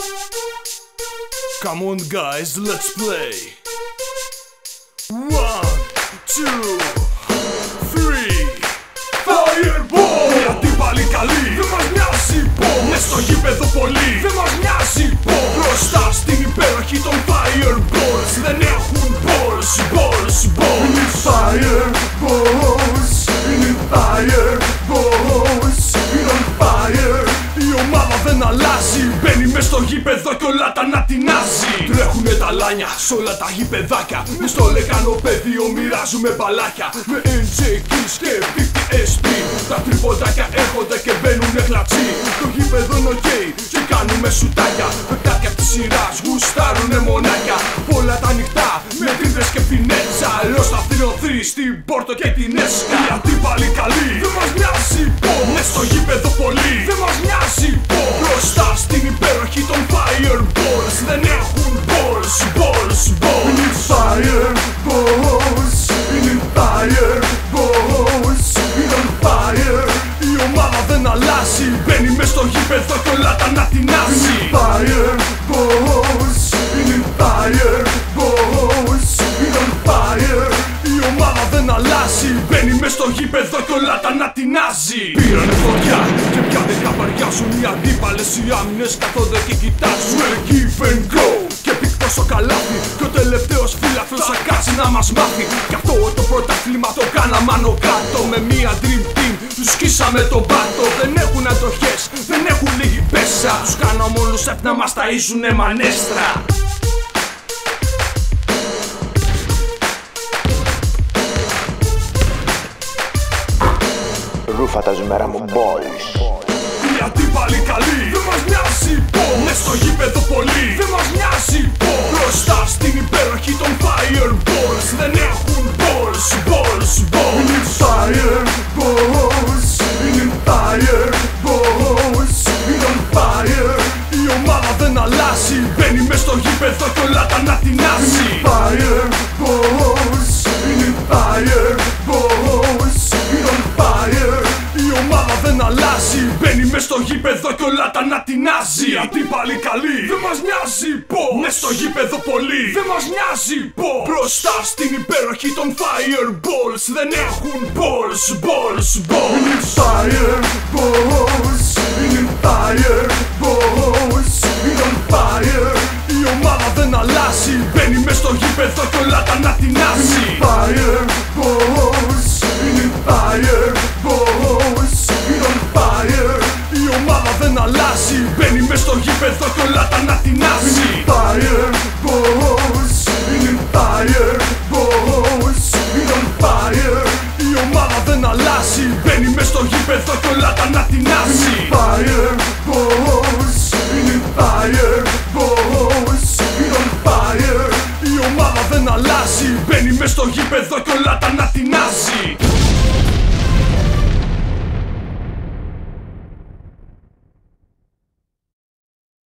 Come on guys, let's play. 1, 2, 3. Fireball! Οι αντίπαλοι καλοί, δεν μας νοιάζει πως. Μες στο γήπεδο πολύ, δεν μας νοιάζει πως. Μπροστά στην υπέροχη των Fireballs δεν έχουν balls, balls, balls. Είναι Fireballs, είναι Fireballs, είναι on fire. Η ομάδα δεν αλλάζει, μπαίνει μες στο γήπεδο κι όλα τα να τεινάζει. Τρέχουνε τα λάνια σ' όλα τα γήπεδάκια. Μες στο λεκανό πεδίο μοιράζουμε μπαλάκια. Με NJ Keys και 50SP τα τριποντάκια έρχονται και μπαίνουνε χλατσί. Το γήπεδο είναι ok και κάνουμε σουτάκια. Παικτάκια της σειράς γουστάρουνε μονάκια. Πολλά τα νυχτά με τρίπλες και πινέτσα. Αλλιώς θα θρυνωθεί στην Πόρτο και την Έσκα. Οι αντίπαλοι καλοί, δεν μας νοιάζει πως. Μες στο γήπεδο πολύ, δεν μας νοιάζει πως. Μπροστά στην υπέροχη των Fireballs δεν έχουν balls, balls, balls. Είναι Fireballs, είναι Fireballs, είναι on fire. Η ομάδα δεν αλλάζει, μπαίνει μες στο γήπεδο κι όλα τα να τεινάζει. Είναι Fireballs, είναι Fireballs, είναι on fire. Η ομάδα δεν αλλάζει, μπαίνει μες στο γήπεδο κι όλα τα να τεινάζει. Πήρανε φωτιά και πια δεν καπαριάζουν οι αντίπαλες. Οι άμυνες καθόνται και κοιτάζουν. Give and go και πηκτό στο καλάθι. Και ο τελευταίος φύλαθλος θα κάτσει να μας μάθει. Κι αυτό το πρωτάθλημα το κάναμε άνω κάτω. Με μία dream team τους σκίσαμε τον πάτο. Δεν έχουν αντοχές, δεν έχουν λίγη πέσα. Τους κάναμε όλους να μας ταΐζουνε μανέστρα. Ρούφα τα ζουμερά μου balls. Οι αντίπαλοι καλοί, δεν μας νοιάζει πως. Μες στο γήπεδο πολύ, δεν μας νοιάζει πως. Μπροστά στην υπέροχη των Fireballs δεν έχουν balls, balls, balls. Είναι Fireballs, είναι Fireballs, είναι on fire. Η ομάδα δεν αλλάζει, μπαίνει μες στο γήπεδο κι όλα τα να τεινάζει. Είναι Fireballs, είναι Fireballs, είναι on fire. Η ομάδα δεν αλλάζει, μπαίνει μες στο γήπεδο κι όλα τα να τεινάζει. Οι αντίπαλοι καλοί, δεν μας νοιάζει πως. Μες στο γήπεδο πολύ, δεν μας νοιάζει πως. Μπροστά στην υπέροχη των Fireballs δεν έχουν balls, balls, balls. Είναι Fireballs, είναι Fireballs, είναι on fire. Η ομάδα δεν αλλάζει, μπαίνει μες στο γήπεδο κι όλα τα να τεινάζει. Είναι Fireballs, είναι Fireballs, είναι on fire. Η ομάδα δεν αλλάζει, μπαίνει μες στο γήπεδο κι όλα τα να τεινάζει. Είναι Fireballs, είναι Fireballs, είναι on fire. Η ομάδα δεν αλλάζει, μπαίνει μες στο γήπεδο κι όλα τα να τεινάζει. Είναι Fireballs, είναι Fireballs, είναι on fire. Η ομάδα δεν αλλάζει, μπαίνει μες στο γήπεδο κι όλα τα να τεινάζει.